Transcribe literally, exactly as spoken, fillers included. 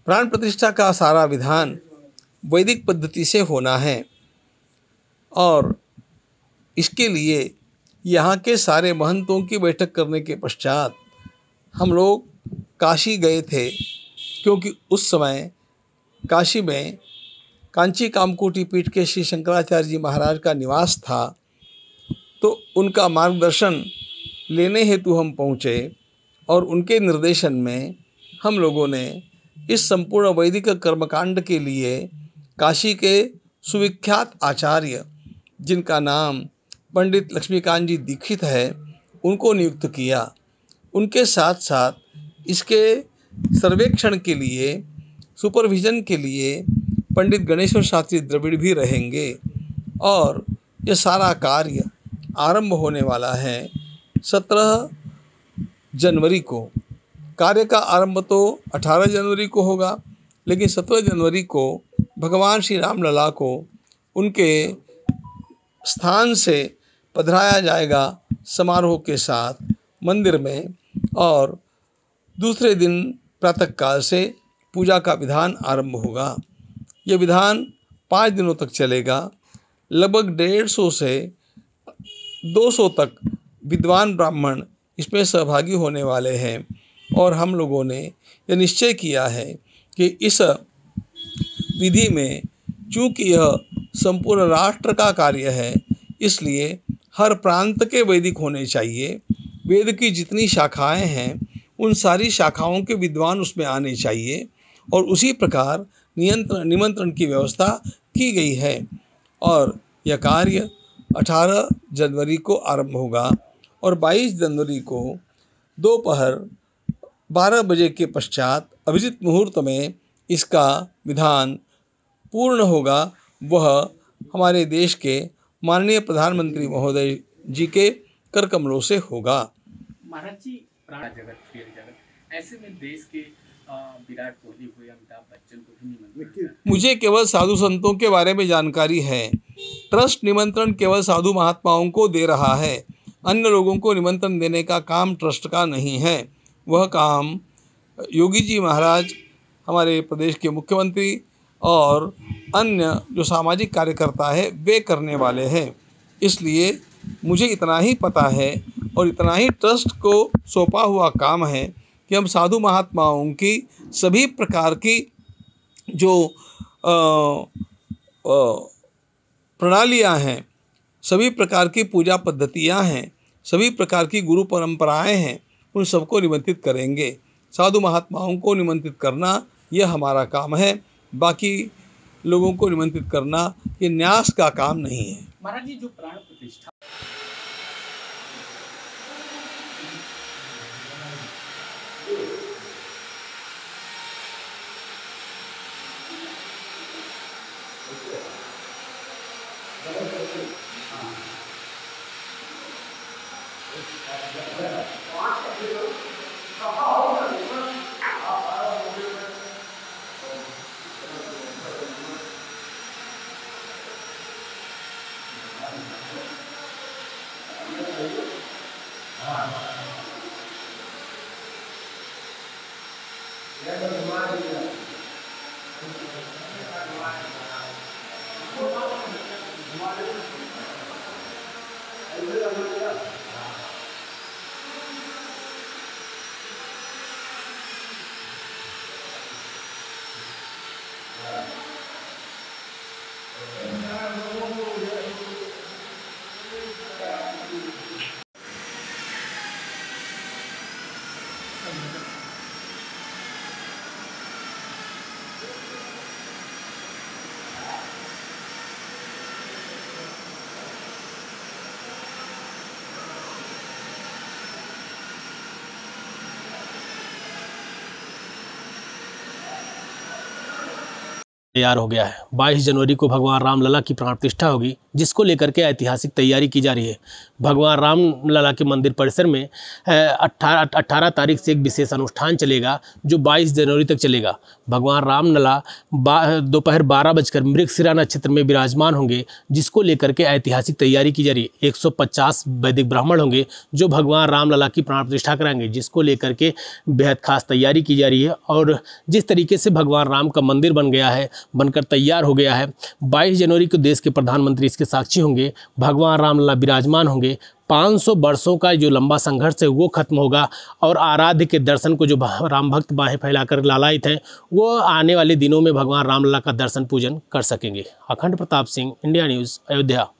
प्राण प्रतिष्ठा का सारा विधान वैदिक पद्धति से होना है और इसके लिए यहाँ के सारे महंतों की बैठक करने के पश्चात हम लोग काशी गए थे, क्योंकि उस समय काशी में कांची कामकोटि पीठ के श्री शंकराचार्य जी महाराज का निवास था। तो उनका मार्गदर्शन लेने हेतु हम पहुँचे और उनके निर्देशन में हम लोगों ने इस संपूर्ण वैदिक कर्मकांड के लिए काशी के सुविख्यात आचार्य, जिनका नाम पंडित लक्ष्मीकांत जी दीक्षित है, उनको नियुक्त किया। उनके साथ साथ इसके सर्वेक्षण के लिए, सुपरविजन के लिए पंडित गणेश्वर शास्त्री द्रविड़ भी रहेंगे और ये सारा कार्य आरंभ होने वाला है सत्रह जनवरी को। कार्य का आरंभ तो अठारह जनवरी को होगा, लेकिन सत्रह जनवरी को भगवान श्री रामलला को उनके स्थान से पधराया जाएगा समारोह के साथ मंदिर में, और दूसरे दिन प्रातःकाल से पूजा का विधान आरंभ होगा। ये विधान पाँच दिनों तक चलेगा। लगभग डेढ़ सौ से दो सौ तक विद्वान ब्राह्मण इसमें सहभागी होने वाले हैं और हम लोगों ने यह निश्चय किया है कि इस विधि में, चूँकि यह संपूर्ण राष्ट्र का कार्य है, इसलिए हर प्रांत के वैदिक होने चाहिए। वेद की जितनी शाखाएं हैं उन सारी शाखाओं के विद्वान उसमें आने चाहिए और उसी प्रकार नियंत्रण निमंत्रण की व्यवस्था की गई है। और यह कार्य अठारह जनवरी को आरंभ होगा और बाईस जनवरी को दोपहर बारह बजे के पश्चात अभिजित मुहूर्त में इसका विधान पूर्ण होगा। वह हमारे देश के माननीय प्रधानमंत्री महोदय जी के कर कमलों से होगा। महाराज जी, प्राण जगत खेल जगत, ऐसे में देश के विराट कोहली हुए, अमिताभ बच्चन को भी निमंत्रण। मुझे केवल साधु संतों के बारे में जानकारी है। ट्रस्ट निमंत्रण केवल साधु महात्माओं को दे रहा है, अन्य लोगों को निमंत्रण देने का काम ट्रस्ट का नहीं है। वह काम योगी जी महाराज, हमारे प्रदेश के मुख्यमंत्री और अन्य जो सामाजिक कार्यकर्ता है वे करने वाले हैं। इसलिए मुझे इतना ही पता है और इतना ही ट्रस्ट को सौंपा हुआ काम है कि हम साधु महात्माओं की सभी प्रकार की जो प्रणालियां हैं, सभी प्रकार की पूजा पद्धतियां हैं, सभी प्रकार की गुरु परंपराएं हैं, उन सबको निमंत्रित करेंगे। साधु महात्माओं को निमंत्रित करना यह हमारा काम है, बाकी लोगों को निमंत्रित करना ये न्यास का काम नहीं है। महाराज जी, जो प्राण प्रतिष्ठा तैयार हो गया है। बाईस जनवरी को भगवान रामलला की प्राण प्रतिष्ठा होगी। जिसको लेकर के ऐतिहासिक तैयारी की जा रही है। भगवान राम लला के मंदिर परिसर में अट्ठारह अट्ठारह तारीख से एक विशेष अनुष्ठान चलेगा जो बाईस जनवरी तक चलेगा। भगवान राम लला दोपहर बारह बजकर मृगशिरा नक्षत्र में विराजमान होंगे, जिसको लेकर के ऐतिहासिक तैयारी की जा रही है। एक सौ पचास वैदिक ब्राह्मण होंगे जो भगवान राम लला की प्राण प्रतिष्ठा कराएंगे, जिसको लेकर के बेहद खास तैयारी की जा रही है। और जिस तरीके से भगवान राम का मंदिर बन गया है, बनकर तैयार हो गया है, बाईस जनवरी को देश के प्रधानमंत्री इसके साक्षी होंगे। भगवान राम लला विराजमान होंगे। पाँच सौ वर्षों का जो लंबा संघर्ष है वो खत्म होगा और आराध्य के दर्शन को जो राम भक्त बाहें फैलाकर लालायित हैं वो आने वाले दिनों में भगवान राम लला का दर्शन पूजन कर सकेंगे। Akhand Pratap Singh, India news, Ayodhya.